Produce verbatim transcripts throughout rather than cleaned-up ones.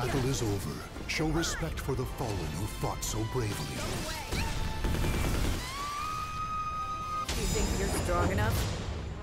battle is over, show respect for the fallen who fought so bravely. You think you're strong enough?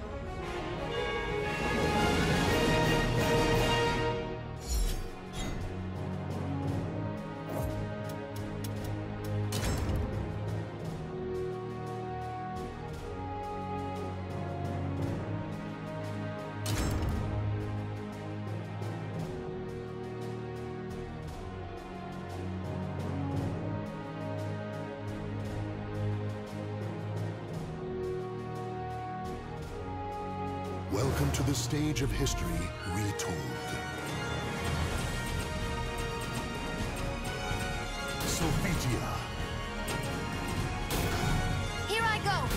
Welcome to the stage of history retold. Sophitia. Here I go.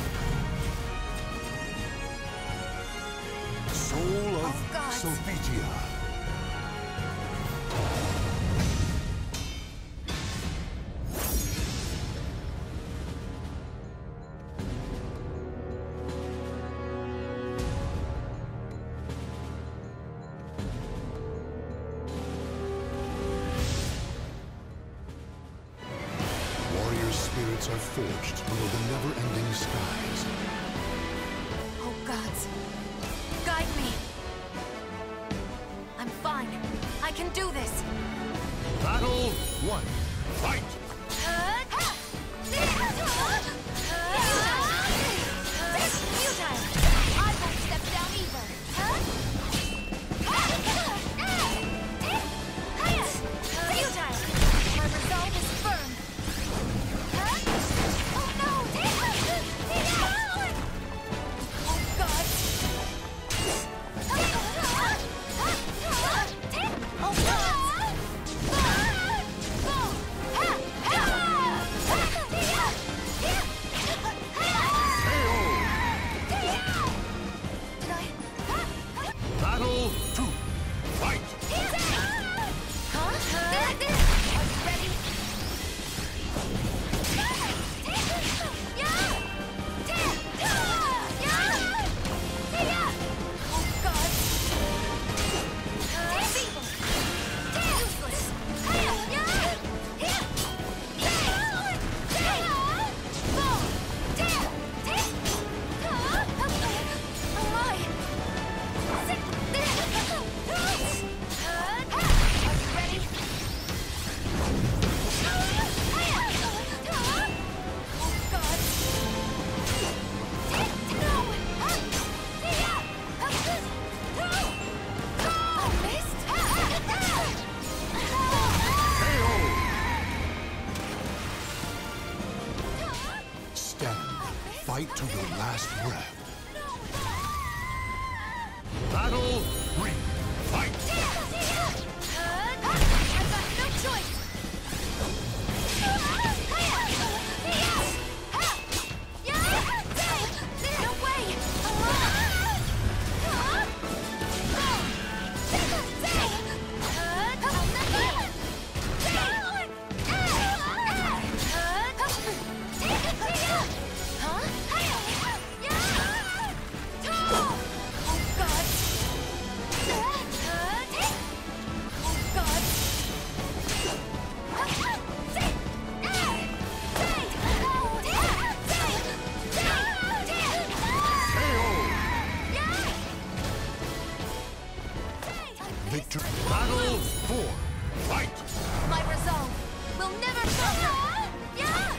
Soul of Oh, God. Sophitia. Spirits are forged under the never-ending skies. Oh, gods. Guide me. I'm fine. I can do this. Battle one. Fight! I won't step down either. My resolve is firm. Oh no! Oh God! Oh God! Battle two. Fight! Huh? Are you ready? Oh God! Useless! Oh my! Are you ready? Oh God! I missed. Stand. Fight to your last breath. Battle three. Fight! I've got no choice. No way. Oh God. Victory. Battle four. Fight! My resolve will never falter. Yeah.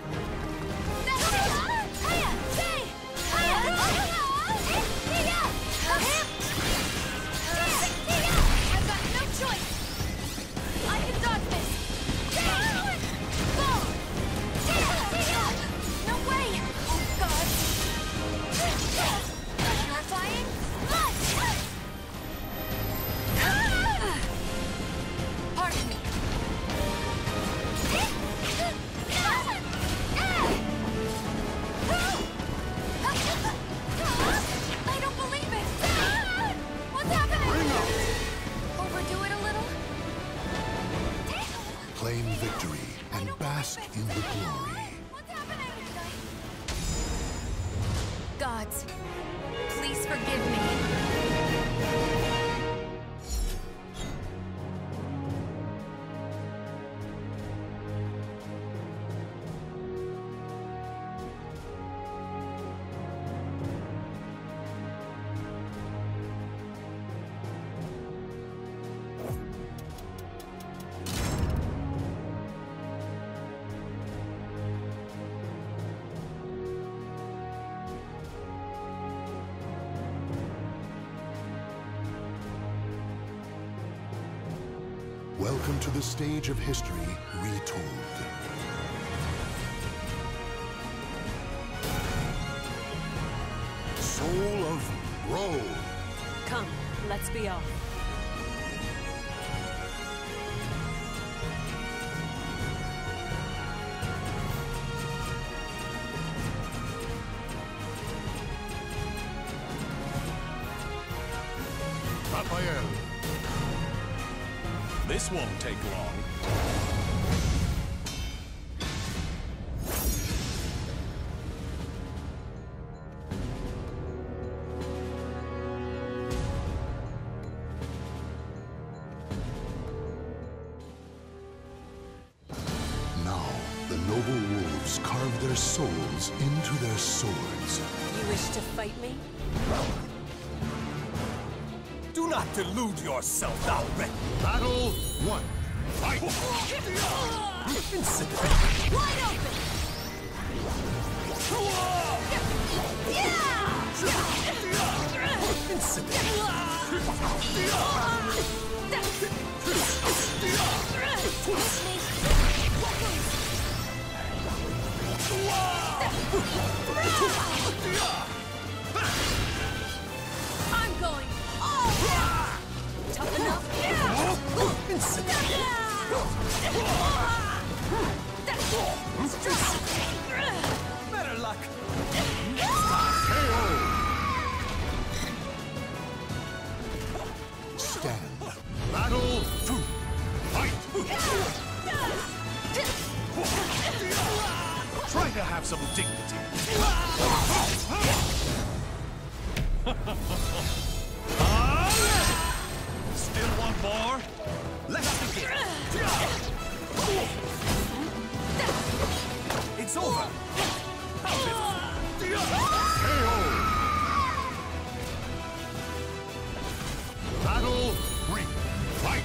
I've got no choice. I can dodge this. No way. Oh God. You're flying. Pardon me. I don't believe it. What's happening? Bring up! Overdo it a little? Claim victory and bask in the glory. What's happening? Gods, please forgive me. Welcome to the stage of history retold. Soul of Ro. Come, let's be off. Raphael. This won't take long. Now, the noble wolves carve their souls into their swords. You wish to fight me? Do not delude yourself, thou wretch! Battle one. Fight! Insipid! Wide open! Insipid! I'm going all out! Tough enough? Insipid! Better luck! Stand. Battle two. Fight! Try to have some dignity. Still want more? Let us begin. It's over. How Battle three. Fight!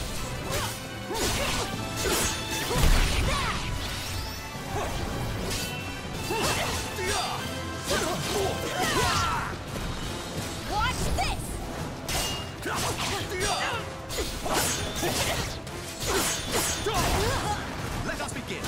Watch this! Let us begin.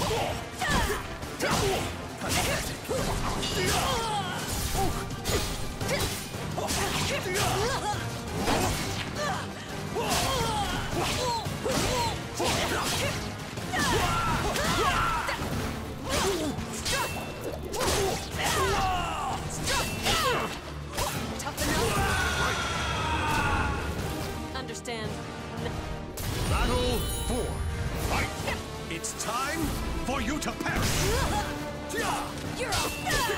Tough enough? Understand? Battle four. Fight! It's time for you to perish. You're a...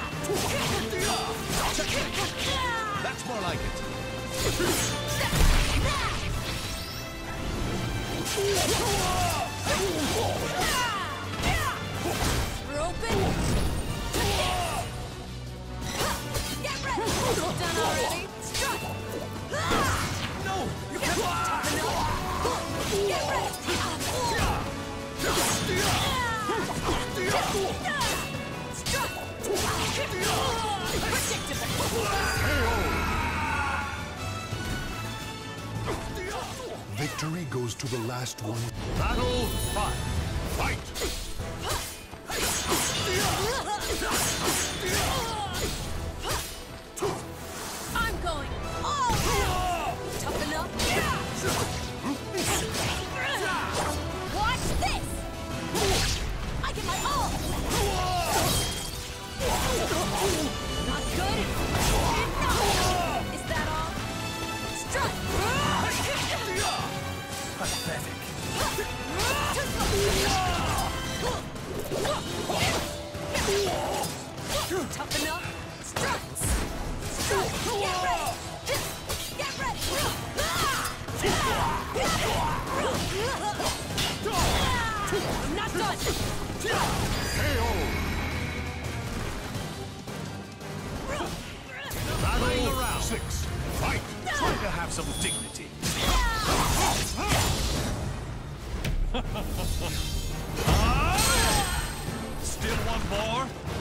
That's more like it. We're open. Get ready. Done already? Strut. No, you can't. Get ready. Strut. Victory goes to the last one. Battle five. Fight! I'm going all out. Tough enough? Watch this. I get my all. Not good. Enough. Is that all? Strut. Pathetic. Tough enough? Strut. Strut. Get ready. Get ready. I'm not done. Battle six. Fight! Try to have some dignity. Still want more?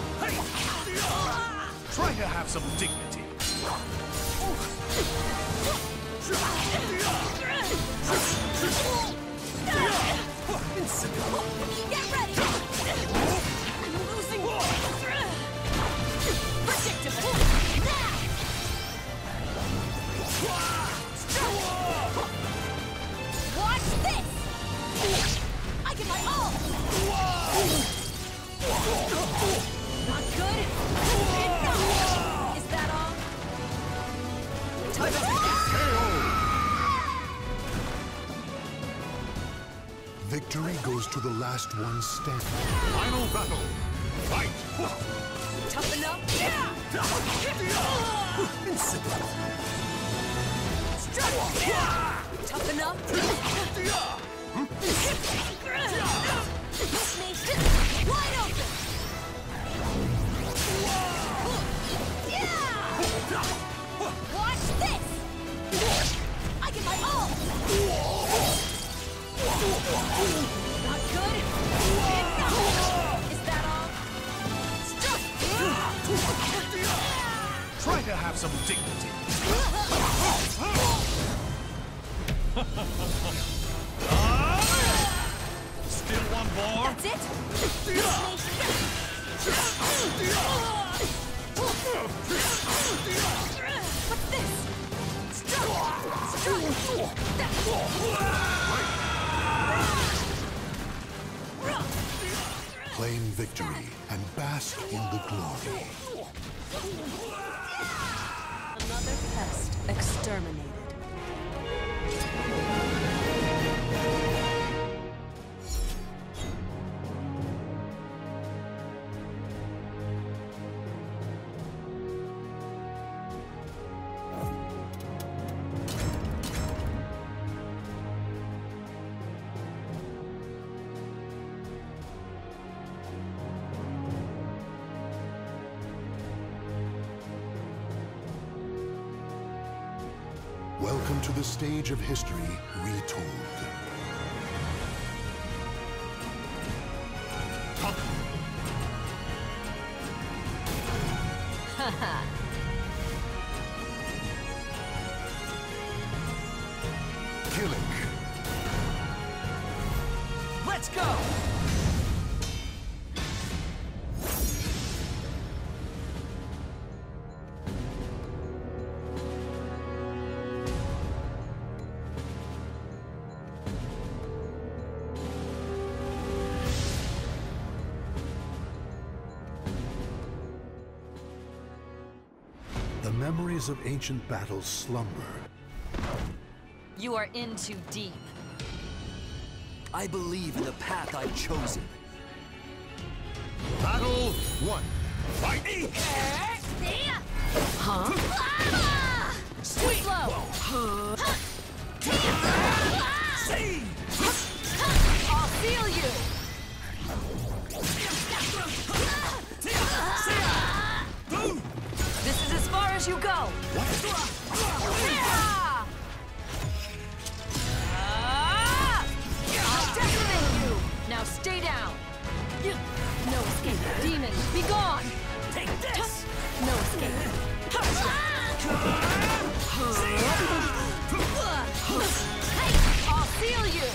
Try to have some dignity. invincible. Get ready! I'm losing. Predictable. Watch this! I get my all! Not good? Enough! Is that all? Victory goes to the last one standing. Final battle. Fight! Toughen up? Invincible. Toughen up? Push me wide open! Watch this! I get my all! Not good? Enough! Is that all? Try to have some dignity. Still one more. That's it? What's this? Claim victory and bask in the glory. Another pest exterminated. Welcome to the stage of history retold. Killing. Let's go! The memories of ancient battles slumber. You are in too deep. I believe in the path I've chosen. Battle one. Fight! Huh? Too slow. See! I'll feel you. This is as far as you go. I'll decimate you. Now stay down. No escape. Demon, be gone. Take this! No escape. I'll feel you.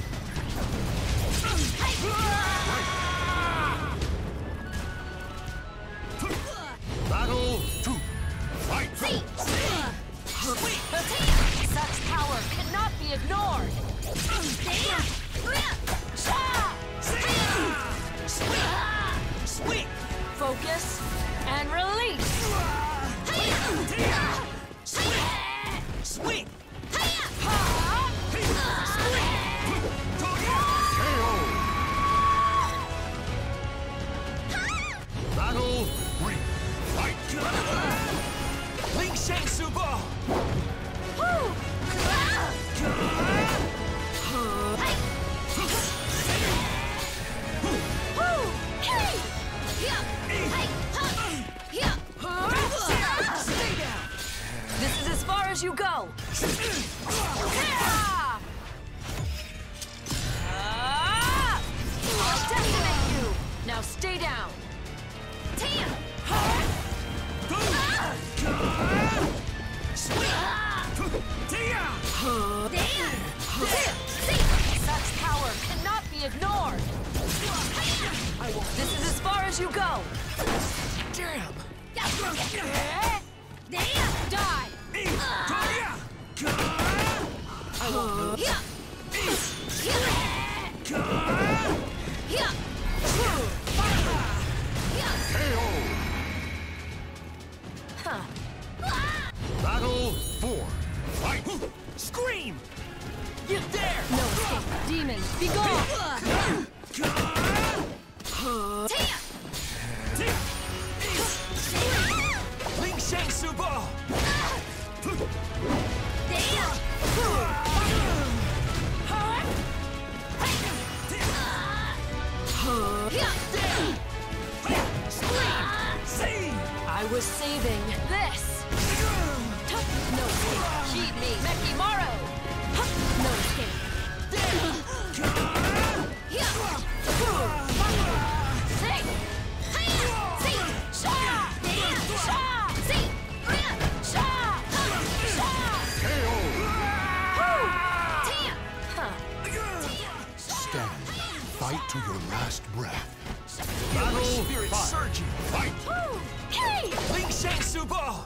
Battle two. Fight! Such power cannot be ignored. Sweet! Focus and release. Sweet! Battle three. Fight! Ling Shang Subo! This is as far as you go. I'll decimate you. Now stay down. Such power cannot be ignored! I won't. This is as far as you go! Damn! Die! I won't move. Huh. Battle four. Fight! Scream! You dare! No escape! Demons, be gone! Ling Shang Subo! See! I was saving this! No escape! Heed me! Mekimaru! No escape! Stand. Fight to your last breath. Battle Spirit five. surging! Fight! Ling Shang Subo!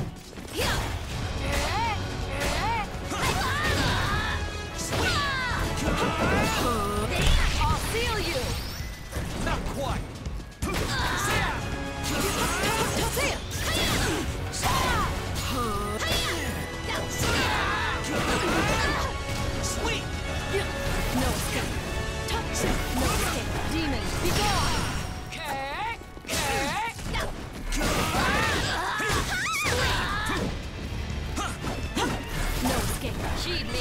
I'll seal you! Not quite! Sweet! No escape! No escape! Demons, be gone! Okay, okay. No escape! Heed me!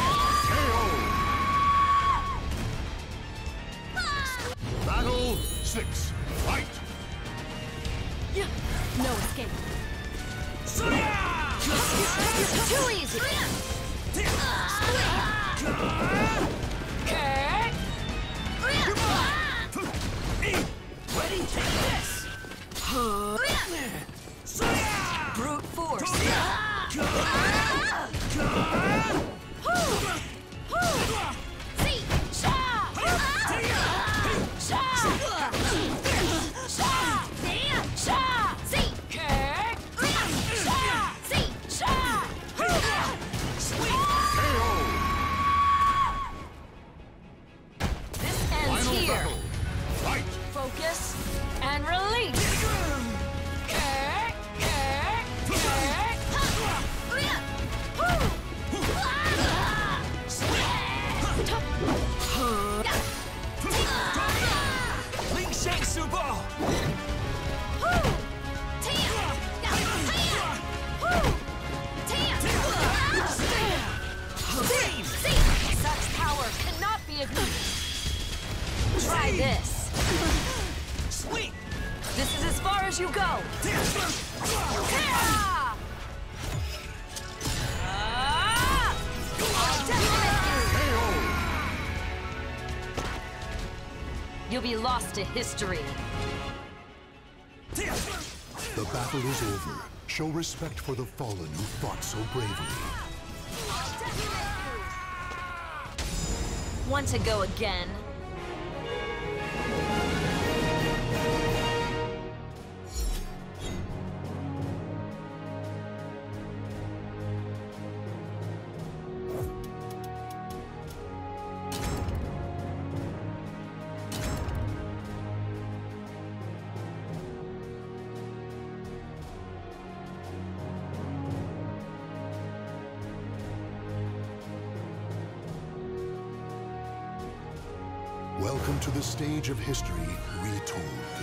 Battle six. Fight! No escape! Too easy! Okay. Ready? Take this! Brute force! This ends Final here. battle. Fight! Focus and release. Okay, okay, okay. Ling Shang Subo! Such power cannot be ignored. Try this. Sweet! This is as far as you go. Ah! Ah! I'll detonate you. You'll be lost to history. The battle is over. Show respect for the fallen who fought so bravely. Want to go again? Welcome to the stage of history retold.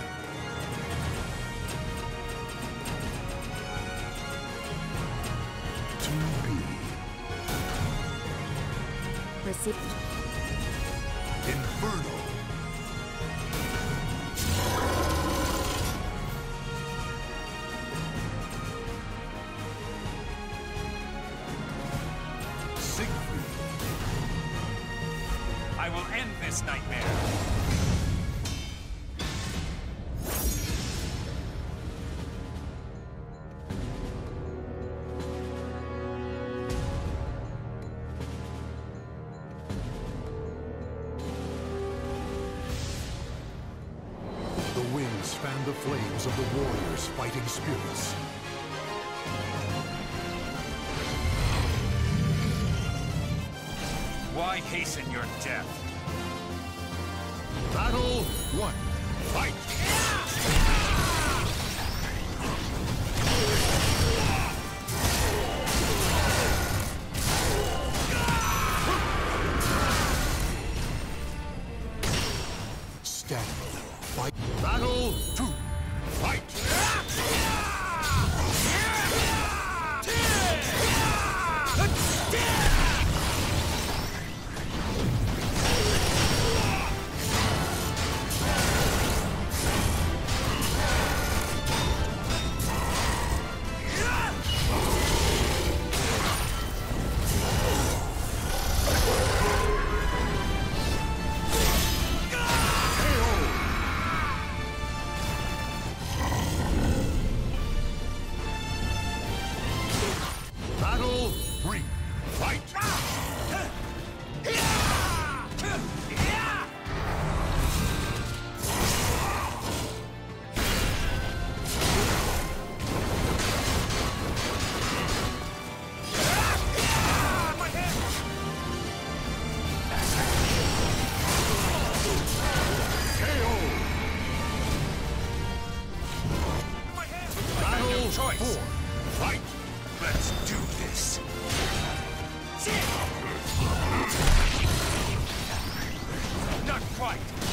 To be Receive. Inferno. Siegfried. I will end this nightmare. eyes fan the flames of the warrior's fighting spirits. Why hasten your death? Battle one. Fight! Stand. Fight. Battle two. Fight! Battle three. Fight! Battle choice. four. Fight! Let's do this. Not quite.